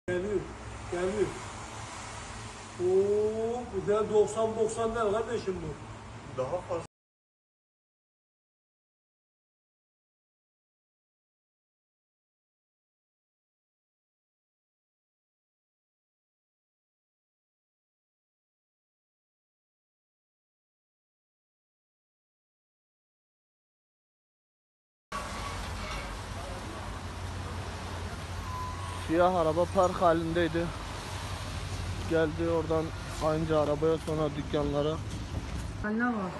Geliyor, geliyor. Oo, bu da 90 değil kardeşim bu. Daha fazla. Siyah araba park halindeydi. Geldi oradan önce arabaya sonra dükkanlara. Ne var?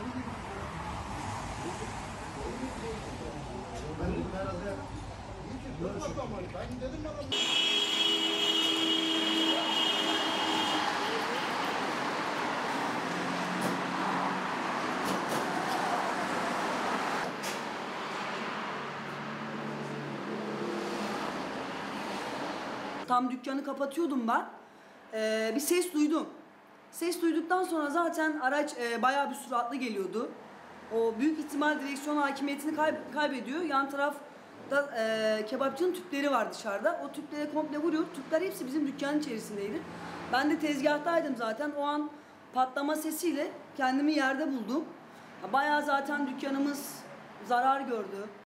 Tam dükkanı kapatıyordum ben. Bir ses duydum. Ses duyduktan sonra zaten araç bayağı bir süratli geliyordu. O büyük ihtimal direksiyon hakimiyetini kaybediyor. Yan tarafta kebapçının tüpleri var dışarıda. O tüplere komple vuruyor. Tüpler hepsi bizim dükkanın içerisindeydi. Ben de tezgahtaydım zaten. O an patlama sesiyle kendimi yerde buldum. Bayağı zaten dükkanımız zarar gördü.